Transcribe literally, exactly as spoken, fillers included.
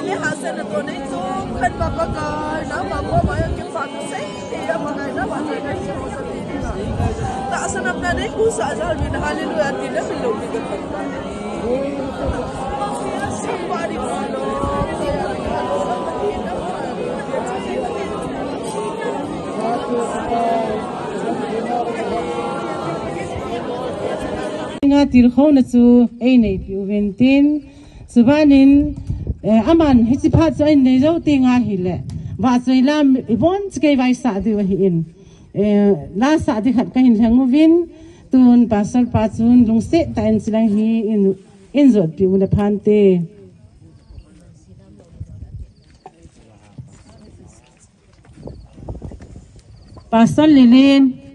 ni hasil tu ni tu kan bapa kan, nama bapa yang kita say dia mana nama dia semua sendiri. Tak senang nak ni kusa asal bina haleluya tidak belum kita. Somebody nga tirkhaw na chu ei nei piu ventin subanin aman hichipat cho in nei zo tinga hile wa choilam ibon chkei vai sa di wa hi in la sa di khat ka hin hanguvin tun pasal pa chun lungse ta in silang hi in in zot piu na phante pasal lilin